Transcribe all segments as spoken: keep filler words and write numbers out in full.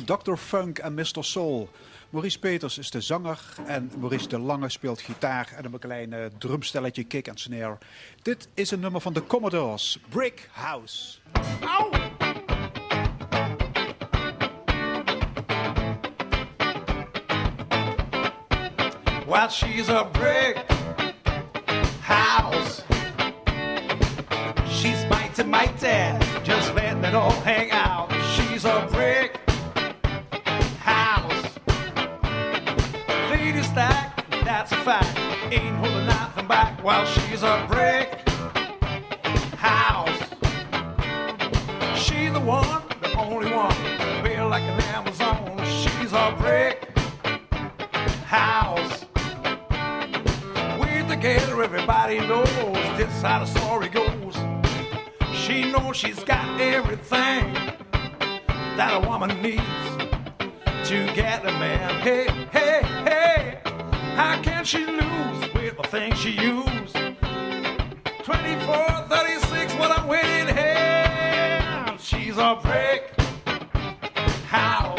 dokter Funk en mister Soul. Maurice Peters is de zanger en Maurice de Lange speelt gitaar en een klein uh, drumstelletje, kick en snare. Dit is een nummer van de Commodores, Brick House. Au! Well, she's a brick house. She's mighty, mighty, just letting it all hang out. She's a brick house. Lady stack, that's a fact. Ain't holding nothing back while she's a brick house. She's the one, the only one, built like an Amazon. She's a brick house. We're together, everybody knows this how the story goes. She knows she's got everything that a woman needs to get a man. Hey, hey, hey, how can she lose with the things she used? twenty-four, thirty-six, what I'm waiting here. She's a brick house.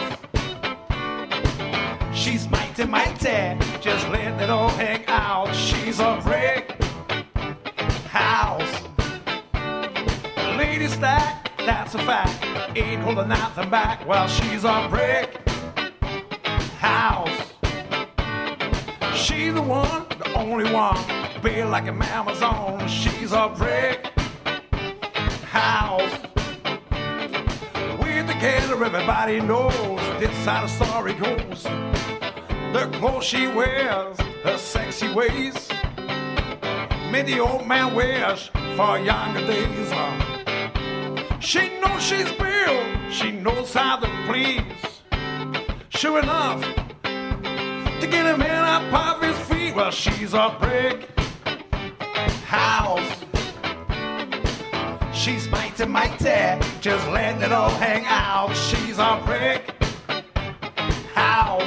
She's mighty, mighty, just letting it all hang out. She's a brick house. Lady stack, that's a fact. Ain't holding nothing back while she's a brick house. She's the one, the only one, built like an Amazon. She's a brick house. We're together, everybody knows this how the story goes. The clothes she wears, her sexy ways, made the old man wears for younger days. She knows she's built, she knows how to please. Sure enough, to get a man up off his feet, well, she's a brick house. She's mighty, mighty, just letting it all hang out. She's a brick house.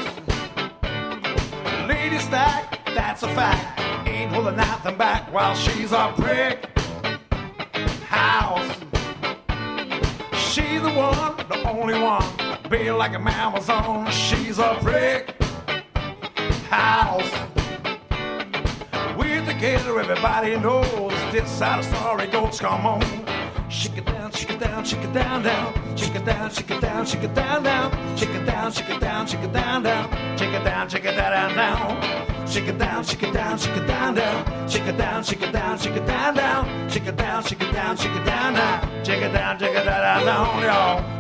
Lady stack, that's a fact. Ain't holding nothing back while she's a brick house. She's the one, the only one, built like an Amazon. She's a brick house. We're together, everybody knows this how the story goes. Come on, shake it down, shake it down, shake it down, down, shake it down, shake it down, shake it down, down, shake it down, shake it down, shake it down, down, shake it down, shake it down, down, shake it down, shake it down, shake it down, down, shake it down, shake it down, shake it down, down, shake it down, shake it down, shake it down, down, shake it down, shake it down, down, y'all.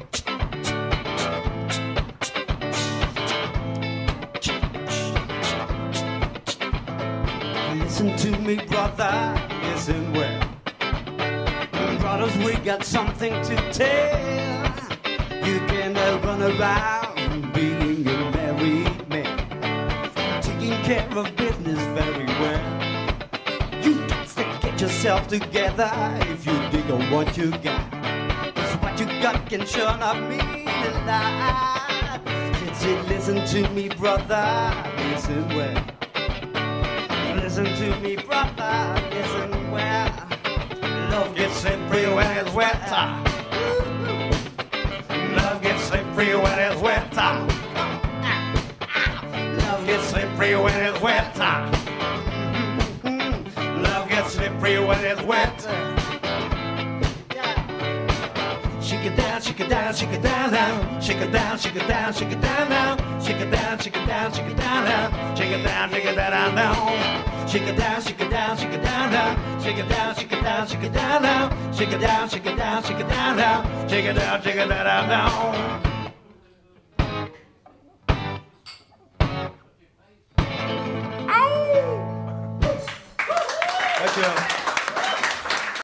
Listen to me, brother, listen well. Brothers, we got something to tell. You can uh, run around being a married man, taking care of business very well. You got to get yourself together if you dig on what you got. Cause what you got can sure not mean a lot. Since you listen to me, brother, listen well. Listen to me, brother, listen well. Love gets slippery when it's wet. Love gets slippery when it's wet. Love gets slippery when it's wet. Love gets slippery when it's wet. Shake it down, shake it down, shake it down, down. Shake it down, shake it down, shake it down, down. Shake it down, shake it down, shake it down, down. Shake it down, shake it down, down. Shake it down, shake it down, shake it down, down. Shake it down, shake it down, shake it down, down. Shake it down, shake it down, shake it down, down. Shake it down, shake it down, down. Ow! Dankjewel.